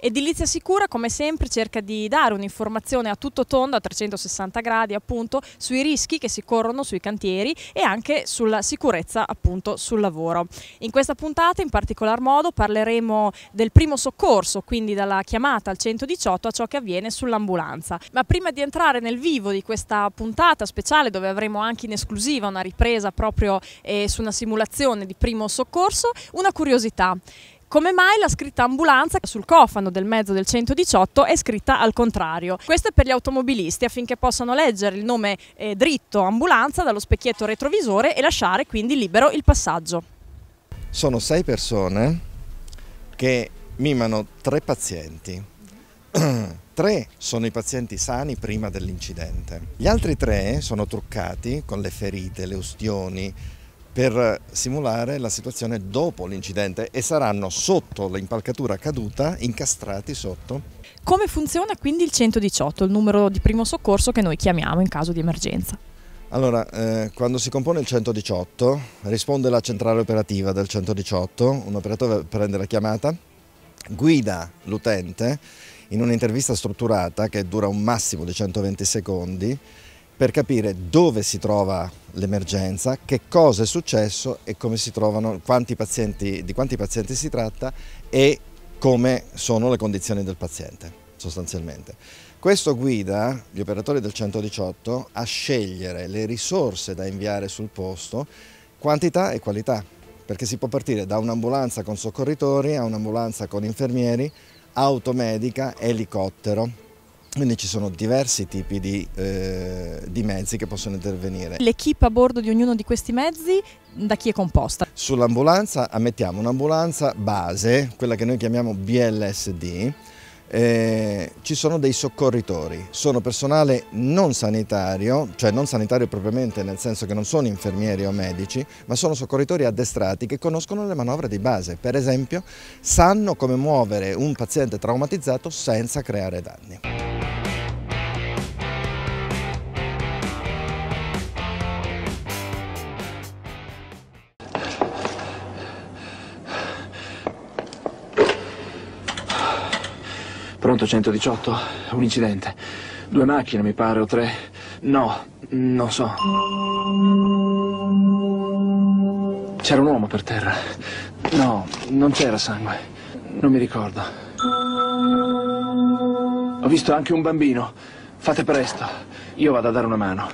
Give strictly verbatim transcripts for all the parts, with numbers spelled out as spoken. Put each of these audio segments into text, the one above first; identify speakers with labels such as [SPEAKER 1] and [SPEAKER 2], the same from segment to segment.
[SPEAKER 1] Edilizia Sicura, come sempre, cerca di dare un'informazione a tutto tondo, a trecentosessanta gradi appunto, sui rischi che si corrono sui cantieri e anche sulla sicurezza appunto sul lavoro. In questa puntata in particolar modo parleremo del primo soccorso, quindi dalla chiamata al centodiciotto a ciò che avviene sull'ambulanza. Ma prima di entrare nel vivo di questa puntata speciale, dove avremo anche in esclusiva una ripresa proprio eh, su una simulazione di primo soccorso, una curiosità. Come mai la scritta ambulanza sul cofano del mezzo del centodiciotto è scritta al contrario? Questo è per gli automobilisti, affinché possano leggere il nome eh, dritto ambulanza dallo specchietto retrovisore e lasciare quindi libero il passaggio.
[SPEAKER 2] Sono sei persone che mimano tre pazienti. Tre sono i pazienti sani prima dell'incidente. Gli altri tre sono truccati con le ferite, le ustioni, per simulare la situazione dopo l'incidente e saranno sotto l'impalcatura caduta, incastrati sotto.
[SPEAKER 1] Come funziona quindi il centodiciotto, il numero di primo soccorso che noi chiamiamo in caso di emergenza?
[SPEAKER 2] Allora, eh, quando si compone il centodiciotto, risponde la centrale operativa del centodiciotto, un operatore prende la chiamata, guida l'utente in un'intervista strutturata che dura un massimo di centoventi secondi, per capire dove si trova l'emergenza, che cosa è successo e come si trovano, quanti pazienti, di quanti pazienti si tratta e come sono le condizioni del paziente, sostanzialmente. Questo guida gli operatori del centodiciotto a scegliere le risorse da inviare sul posto, quantità e qualità, perché si può partire da un'ambulanza con soccorritori a un'ambulanza con infermieri, automedica, elicottero. Quindi ci sono diversi tipi di, eh, di mezzi che possono intervenire.
[SPEAKER 1] L'equipe a bordo di ognuno di questi mezzi da chi è composta?
[SPEAKER 2] Sull'ambulanza ammettiamo un'ambulanza base, quella che noi chiamiamo B L S D, eh, ci sono dei soccorritori, sono personale non sanitario, cioè non sanitario propriamente nel senso che non sono infermieri o medici, ma sono soccorritori addestrati che conoscono le manovre di base, per esempio sanno come muovere un paziente traumatizzato senza creare danni.
[SPEAKER 3] Pronto centodiciotto? Un incidente. Due macchine mi pare, o tre. No, non so. C'era un uomo per terra. No, non c'era sangue. Non mi ricordo. Ho visto anche un bambino. Fate presto. Io vado a dare una mano.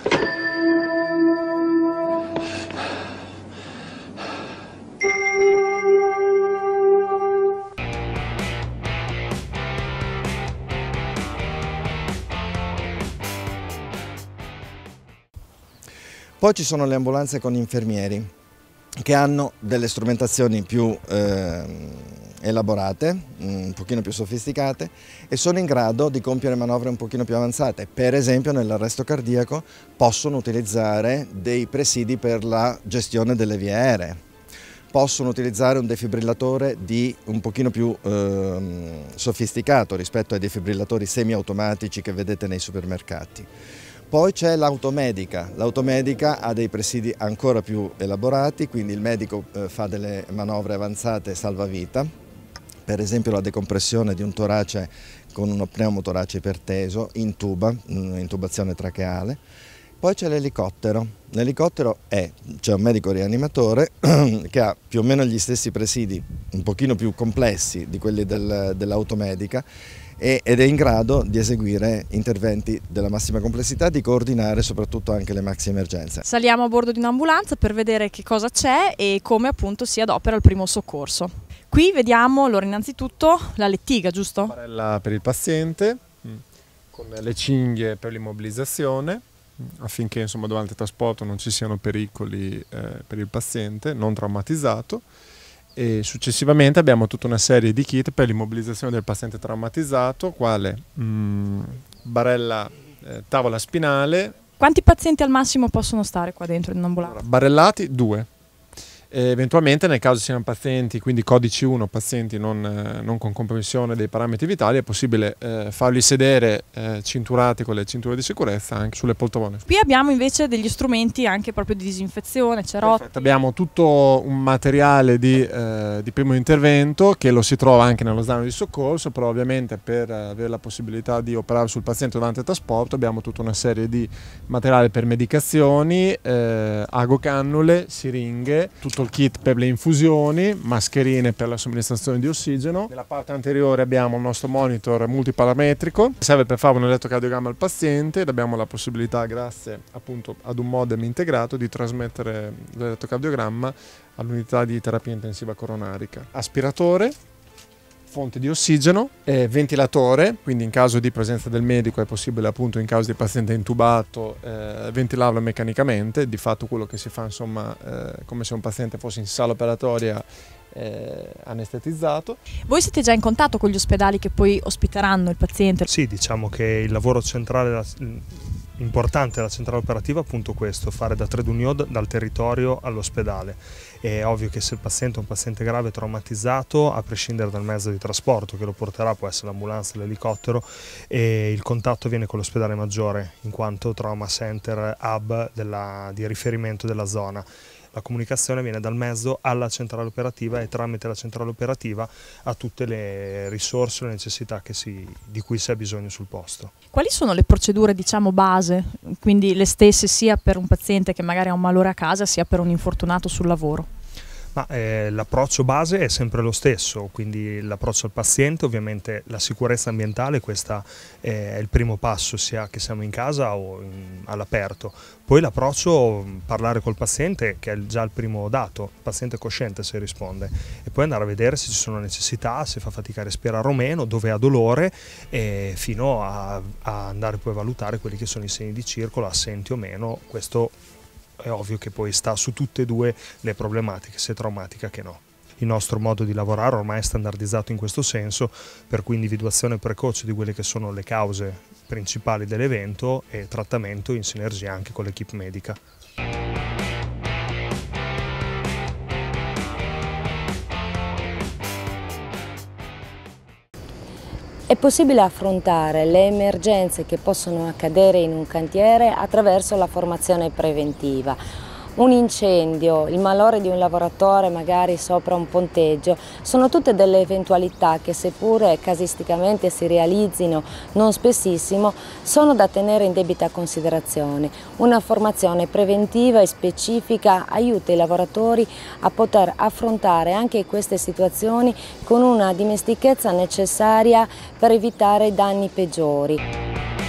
[SPEAKER 2] Poi ci sono le ambulanze con infermieri che hanno delle strumentazioni più eh, elaborate, un pochino più sofisticate e sono in grado di compiere manovre un pochino più avanzate. Per esempio nell'arresto cardiaco possono utilizzare dei presidi per la gestione delle vie aeree, possono utilizzare un defibrillatore di un pochino più eh, sofisticato rispetto ai defibrillatori semiautomatici che vedete nei supermercati. Poi c'è l'automedica, l'automedica ha dei presidi ancora più elaborati, quindi il medico eh, fa delle manovre avanzate salvavita, per esempio la decompressione di un torace con uno pneumotorace iperteso, intuba, intubazione tracheale. Poi c'è l'elicottero, l'elicottero è, c'è un medico rianimatore che ha più o meno gli stessi presidi, un pochino più complessi di quelli del, dell'automedica, ed è in grado di eseguire interventi della massima complessità, di coordinare soprattutto anche le maxi emergenze.
[SPEAKER 1] Saliamo a bordo di un'ambulanza per vedere che cosa c'è e come appunto si adopera il primo soccorso. Qui vediamo allora innanzitutto la lettiga, giusto?
[SPEAKER 4] Barella per il paziente, con le cinghie per l'immobilizzazione, affinché insomma, durante il trasporto non ci siano pericoli eh, per il paziente non traumatizzato. E successivamente abbiamo tutta una serie di kit per l'immobilizzazione del paziente traumatizzato, quale mh, barella eh, tavola spinale.
[SPEAKER 1] Quanti pazienti al massimo possono stare qua dentro in un'ambulanza?
[SPEAKER 4] Allora, barellati due E eventualmente nel caso siano pazienti, quindi codici uno, pazienti non, eh, non con compromissione dei parametri vitali, è possibile eh, farli sedere eh, cinturati con le cinture di sicurezza anche sulle poltrone.
[SPEAKER 1] Qui abbiamo invece degli strumenti anche proprio di disinfezione, cerotti.
[SPEAKER 4] Perfetto. Abbiamo tutto un materiale di, eh, di primo intervento che lo si trova anche nello zaino di soccorso, però ovviamente per avere la possibilità di operare sul paziente durante il trasporto abbiamo tutta una serie di materiale per medicazioni, eh, agocannule, siringhe, tutto il kit per le infusioni, mascherine per la somministrazione di ossigeno. Nella parte anteriore abbiamo il nostro monitor multiparametrico, serve per fare un elettrocardiogramma al paziente ed abbiamo la possibilità, grazie appunto ad un modem integrato, di trasmettere l'elettrocardiogramma all'unità di terapia intensiva coronarica. Aspiratore, fonte di ossigeno, eh, ventilatore, quindi in caso di presenza del medico è possibile appunto in caso di paziente intubato eh, ventilarlo meccanicamente, di fatto quello che si fa insomma eh, come se un paziente fosse in sala operatoria eh, anestetizzato.
[SPEAKER 1] Voi siete già in contatto con gli ospedali che poi ospiteranno il paziente?
[SPEAKER 5] Sì, diciamo che il lavoro centrale importante della centrale operativa è appunto questo, fare da trade union dal territorio all'ospedale. È ovvio che se il paziente è un paziente grave traumatizzato, a prescindere dal mezzo di trasporto che lo porterà, può essere l'ambulanza, l'elicottero, e il contatto viene con l'ospedale maggiore, in quanto trauma center hub della, di riferimento della zona. La comunicazione viene dal mezzo alla centrale operativa e tramite la centrale operativa a tutte le risorse e le necessità che si, di cui si ha bisogno sul posto.
[SPEAKER 1] Quali sono le procedure, diciamo, base, quindi le stesse sia per un paziente che magari ha un malore a casa sia per un infortunato sul lavoro?
[SPEAKER 5] Ma eh, l'approccio base è sempre lo stesso, quindi l'approccio al paziente, ovviamente la sicurezza ambientale, questo è il primo passo, sia che siamo in casa o all'aperto. Poi l'approccio, parlare col paziente, che è già il primo dato, il paziente è cosciente se risponde, e poi andare a vedere se ci sono necessità, se fa fatica a respirare o meno, dove ha dolore, e fino a, a andare poi a valutare quelli che sono i segni di circolo, assenti o meno. Questo è ovvio che poi sta su tutte e due le problematiche, sia traumatica che no. Il nostro modo di lavorare ormai è standardizzato in questo senso, per cui individuazione precoce di quelle che sono le cause principali dell'evento e trattamento in sinergia anche con l'equipe medica.
[SPEAKER 6] È possibile affrontare le emergenze che possono accadere in un cantiere attraverso la formazione preventiva. Un incendio, il malore di un lavoratore magari sopra un ponteggio, sono tutte delle eventualità che, seppure casisticamente si realizzino non spessissimo, sono da tenere in debita considerazione. Una formazione preventiva e specifica aiuta i lavoratori a poter affrontare anche queste situazioni con una dimestichezza necessaria per evitare danni peggiori.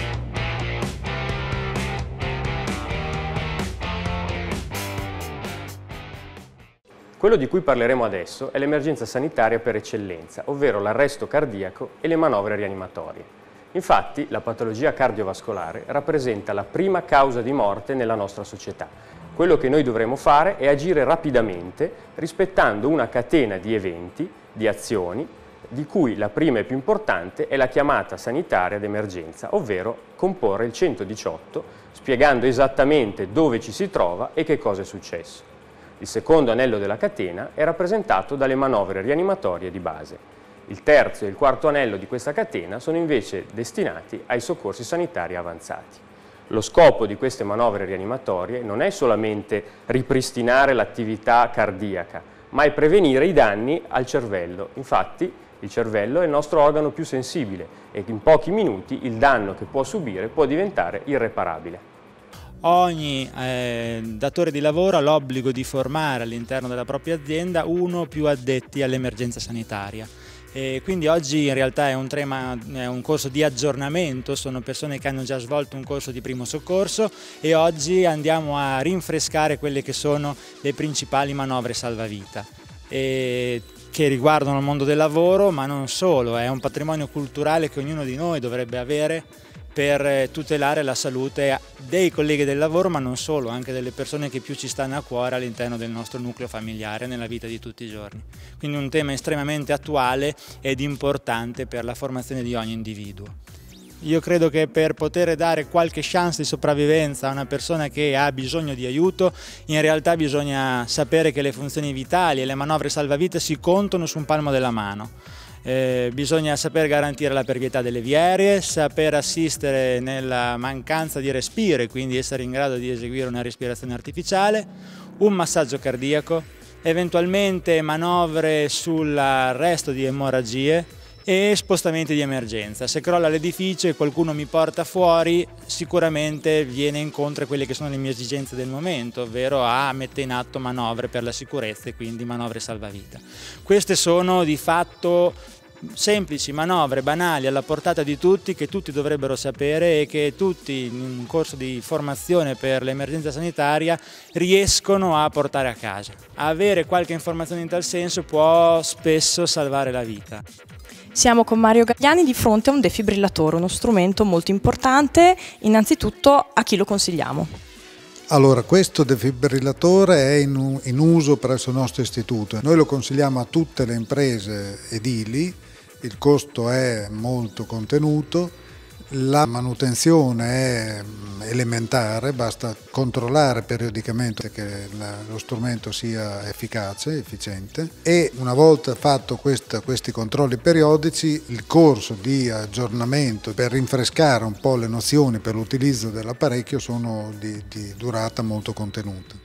[SPEAKER 7] Quello di cui parleremo adesso è l'emergenza sanitaria per eccellenza, ovvero l'arresto cardiaco e le manovre rianimatorie. Infatti, la patologia cardiovascolare rappresenta la prima causa di morte nella nostra società. Quello che noi dovremo fare è agire rapidamente, rispettando una catena di eventi, di azioni, di cui la prima e più importante è la chiamata sanitaria d'emergenza, ovvero comporre il centodiciotto, spiegando esattamente dove ci si trova e che cosa è successo. Il secondo anello della catena è rappresentato dalle manovre rianimatorie di base. Il terzo e il quarto anello di questa catena sono invece destinati ai soccorsi sanitari avanzati. Lo scopo di queste manovre rianimatorie non è solamente ripristinare l'attività cardiaca, ma è prevenire i danni al cervello. Infatti, il cervello è il nostro organo più sensibile e in pochi minuti il danno che può subire può diventare irreparabile.
[SPEAKER 8] Ogni eh, datore di lavoro ha l'obbligo di formare all'interno della propria azienda uno o più addetti all'emergenza sanitaria. E quindi oggi in realtà è un, trema, è un corso di aggiornamento, sono persone che hanno già svolto un corso di primo soccorso e oggi andiamo a rinfrescare quelle che sono le principali manovre salvavita, e che riguardano il mondo del lavoro, ma non solo, è un patrimonio culturale che ognuno di noi dovrebbe avere per tutelare la salute dei colleghi del lavoro, ma non solo, anche delle persone che più ci stanno a cuore all'interno del nostro nucleo familiare nella vita di tutti i giorni. Quindi un tema estremamente attuale ed importante per la formazione di ogni individuo. Io credo che per poter dare qualche chance di sopravvivenza a una persona che ha bisogno di aiuto, in realtà bisogna sapere che le funzioni vitali e le manovre salvavita si contano su un palmo della mano. Eh, bisogna saper garantire la pervietà delle vie aeree, saper assistere nella mancanza di respiro e quindi essere in grado di eseguire una respirazione artificiale, un massaggio cardiaco, eventualmente manovre sull'arresto di emorragie e spostamenti di emergenza. Se crolla l'edificio e qualcuno mi porta fuori, sicuramente viene incontro a quelle che sono le mie esigenze del momento, ovvero a mettere in atto manovre per la sicurezza e quindi manovre salvavita. Queste sono di fatto semplici manovre banali alla portata di tutti, che tutti dovrebbero sapere e che tutti in un corso di formazione per l'emergenza sanitaria riescono a portare a casa. Avere qualche informazione in tal senso può spesso salvare la vita.
[SPEAKER 1] Siamo con Mario Gagliani di fronte a un defibrillatore, uno strumento molto importante. Innanzitutto, a chi lo consigliamo?
[SPEAKER 9] Allora, questo defibrillatore è in, in uso presso il nostro istituto. Noi lo consigliamo a tutte le imprese edili, il costo è molto contenuto, la manutenzione è elementare, basta controllare periodicamente che lo strumento sia efficace, efficiente, e una volta fatto questa, questi controlli periodici, il corso di aggiornamento per rinfrescare un po' le nozioni per l'utilizzo dell'apparecchio sono di, di durata molto contenuta.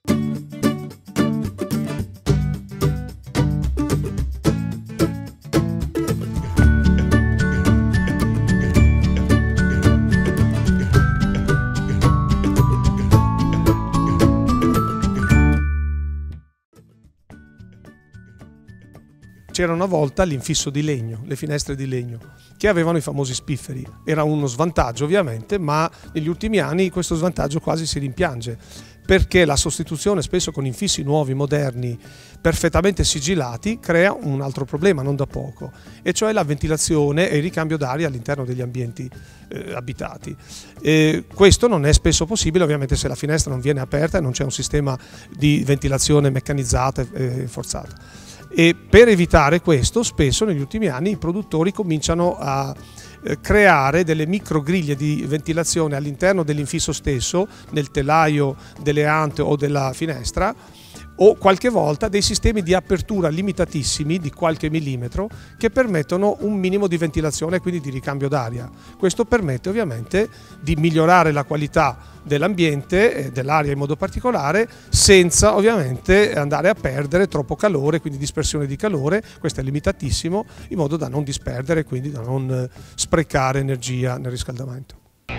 [SPEAKER 10] C'era una volta l'infisso di legno, le finestre di legno, che avevano i famosi spifferi. Era uno svantaggio ovviamente, ma negli ultimi anni questo svantaggio quasi si rimpiange, perché la sostituzione spesso con infissi nuovi, moderni, perfettamente sigillati, crea un altro problema non da poco, e cioè la ventilazione e il ricambio d'aria all'interno degli ambienti eh, abitati. E questo non è spesso possibile ovviamente se la finestra non viene aperta e non c'è un sistema di ventilazione meccanizzata e forzata. E per evitare questo, spesso negli ultimi anni i produttori cominciano a creare delle micro griglie di ventilazione all'interno dell'infisso stesso, nel telaio delle ante o della finestra, o qualche volta dei sistemi di apertura limitatissimi di qualche millimetro che permettono un minimo di ventilazione e quindi di ricambio d'aria. Questo permette ovviamente di migliorare la qualità dell'ambiente e dell'aria in modo particolare, senza ovviamente andare a perdere troppo calore, quindi dispersione di calore. Questo è limitatissimo, in modo da non disperdere e quindi da non sprecare energia nel riscaldamento.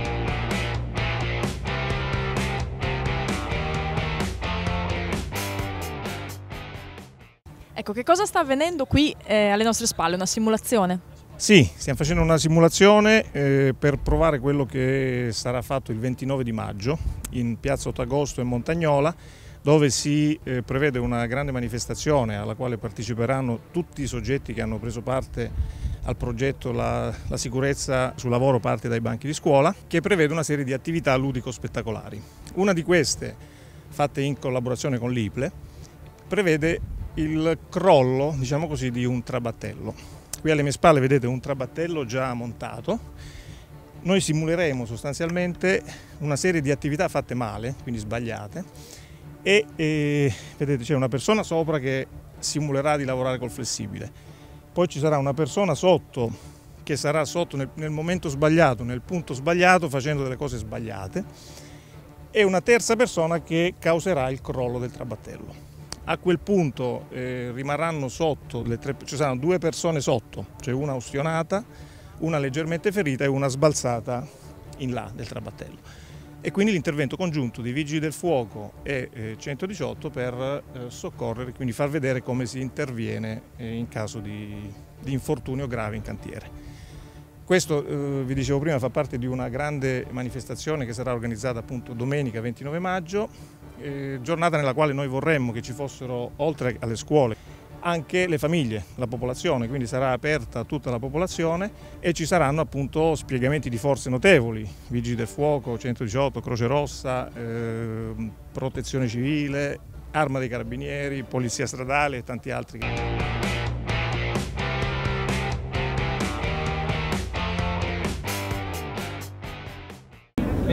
[SPEAKER 1] Ecco, che cosa sta avvenendo qui eh, alle nostre spalle? Una simulazione?
[SPEAKER 11] Sì, stiamo facendo una simulazione eh, per provare quello che sarà fatto il ventinove di maggio in piazza Ottagosto e Montagnola, dove si eh, prevede una grande manifestazione alla quale parteciperanno tutti i soggetti che hanno preso parte al progetto La, la sicurezza sul lavoro parte dai banchi di scuola, che prevede una serie di attività ludico-spettacolari. Una di queste, fatte in collaborazione con l'I P L E, prevede il crollo, diciamo così, di un trabattello. Qui alle mie spalle vedete un trabattello già montato. Noi simuleremo sostanzialmente una serie di attività fatte male, quindi sbagliate, e, e vedete c'è una persona sopra che simulerà di lavorare col flessibile, poi ci sarà una persona sotto che sarà sotto nel, nel momento sbagliato, nel punto sbagliato, facendo delle cose sbagliate, e una terza persona che causerà il crollo del trabattello. A quel punto eh, rimarranno sotto, le tre, ci saranno due persone sotto, cioè una ustionata, una leggermente ferita e una sbalzata in là del trabattello. E quindi l'intervento congiunto di Vigili del Fuoco e eh, centodiciotto per eh, soccorrere, quindi far vedere come si interviene eh, in caso di, di infortunio grave in cantiere. Questo, eh, vi dicevo prima, fa parte di una grande manifestazione che sarà organizzata appunto domenica ventinove maggio, eh, giornata nella quale noi vorremmo che ci fossero, oltre alle scuole, anche le famiglie, la popolazione, quindi sarà aperta a tutta la popolazione e ci saranno appunto spiegamenti di forze notevoli, Vigili del Fuoco, centodiciotto, Croce Rossa, eh, Protezione Civile, Arma dei Carabinieri, Polizia Stradale e tanti altri.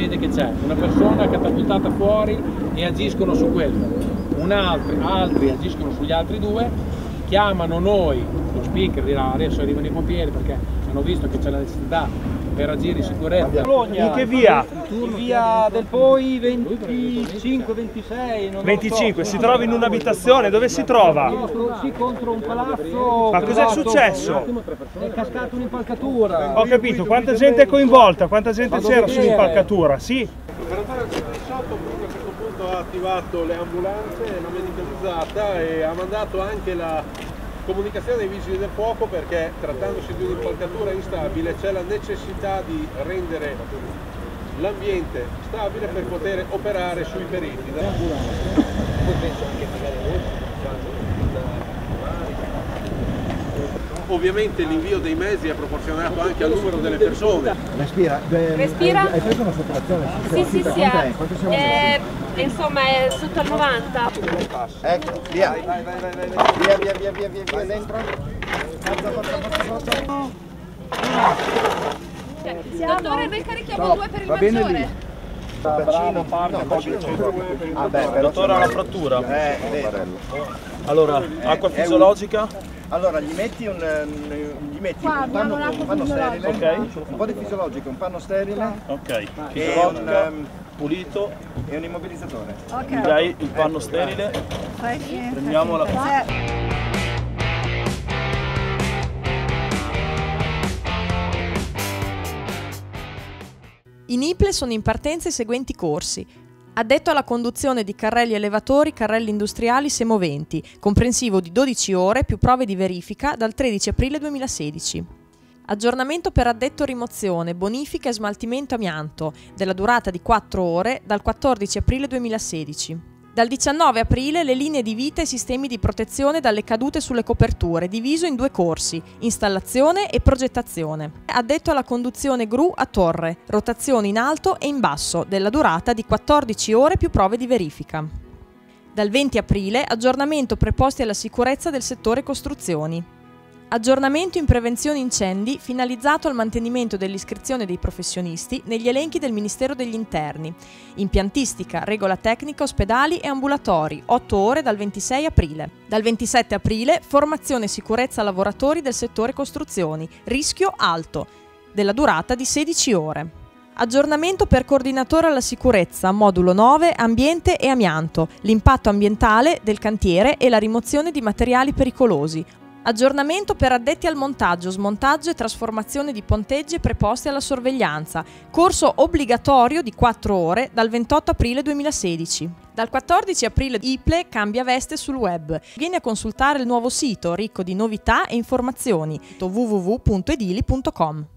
[SPEAKER 12] vede che c'è una persona catapultata fuori e agiscono su quello, un altro, altri agiscono sugli altri due, chiamano noi, lo speaker dirà adesso arrivano i pompieri perché hanno visto che c'è la necessità per agire in sicurezza.
[SPEAKER 13] In che via? In via del Poi venticinque ventisei.
[SPEAKER 5] venticinque, si trova in un'abitazione, dove si trova?
[SPEAKER 13] Sì, contro un palazzo.
[SPEAKER 5] Ma cos'è successo?
[SPEAKER 13] È cascata un'impalcatura.
[SPEAKER 5] Ho capito, quanta gente è coinvolta? Quanta gente c'era sull'impalcatura? Sì.
[SPEAKER 14] L'operatore del centodiciotto comunque a questo punto ha attivato le ambulanze, la medicalizzata e ha mandato anche la comunicazione ai vigili del fuoco perché trattandosi di un'impalcatura instabile c'è la necessità di rendere l'ambiente stabile per poter operare sui periti. Ovviamente l'invio dei mezzi è proporzionato anche al numero delle persone.
[SPEAKER 15] Respira.
[SPEAKER 16] Respira.
[SPEAKER 15] Hai preso una saturazione?
[SPEAKER 16] Sì, sì, sì.
[SPEAKER 15] Quant'è? Quanto siamo
[SPEAKER 16] Eh, insomma è sotto al novanta.
[SPEAKER 15] Ecco, via. Vai, vai, vai, vai, vai. Via, via, via, via, via, via, dentro. Forza, forza, forza, forza.
[SPEAKER 16] Dottore, noi carichiamo due per il maggiore.
[SPEAKER 15] Bacino, parte, bacino. Ah, beh,
[SPEAKER 13] Dottore ha una frattura.
[SPEAKER 15] Eh, vero.
[SPEAKER 13] Allora, acqua fisiologica?
[SPEAKER 15] Allora, gli metti un, gli metti
[SPEAKER 16] Qua
[SPEAKER 15] un panno,
[SPEAKER 16] abbiamo
[SPEAKER 15] un panno sterile,
[SPEAKER 13] Ok.
[SPEAKER 15] un po' di fisiologico, un panno sterile
[SPEAKER 13] Ok.
[SPEAKER 15] e
[SPEAKER 13] Fisiologica,
[SPEAKER 15] un, um,
[SPEAKER 13] pulito.
[SPEAKER 15] e un immobilizzatore.
[SPEAKER 16] Ok.
[SPEAKER 13] Dai il panno sterile. Prendiamo la...
[SPEAKER 1] In I P L E sono in partenza i seguenti corsi. Addetto alla conduzione di carrelli elevatori, carrelli industriali semoventi, comprensivo di dodici ore più prove di verifica dal tredici aprile duemilasedici. Aggiornamento per addetto rimozione, bonifica e smaltimento amianto, della durata di quattro ore dal quattordici aprile duemilasedici. Dal diciannove aprile le linee di vita e sistemi di protezione dalle cadute sulle coperture, diviso in due corsi, installazione e progettazione. Addetto alla conduzione gru a torre, rotazione in alto e in basso, della durata di quattordici ore più prove di verifica. Dal venti aprile aggiornamento preposti alla sicurezza del settore costruzioni. Aggiornamento in prevenzione incendi finalizzato al mantenimento dell'iscrizione dei professionisti negli elenchi del Ministero degli Interni. Impiantistica, regola tecnica, ospedali e ambulatori, otto ore dal ventisei aprile. Dal ventisette aprile formazione e sicurezza lavoratori del settore costruzioni, rischio alto, della durata di sedici ore. Aggiornamento per coordinatore alla sicurezza, modulo nove, ambiente e amianto, l'impatto ambientale del cantiere e la rimozione di materiali pericolosi. Aggiornamento per addetti al montaggio, smontaggio e trasformazione di ponteggi preposti alla sorveglianza. Corso obbligatorio di quattro ore dal ventotto aprile duemilasedici. Dal quattordici aprile I P L E cambia veste sul web. Vieni a consultare il nuovo sito ricco di novità e informazioni w w w punto edili punto com.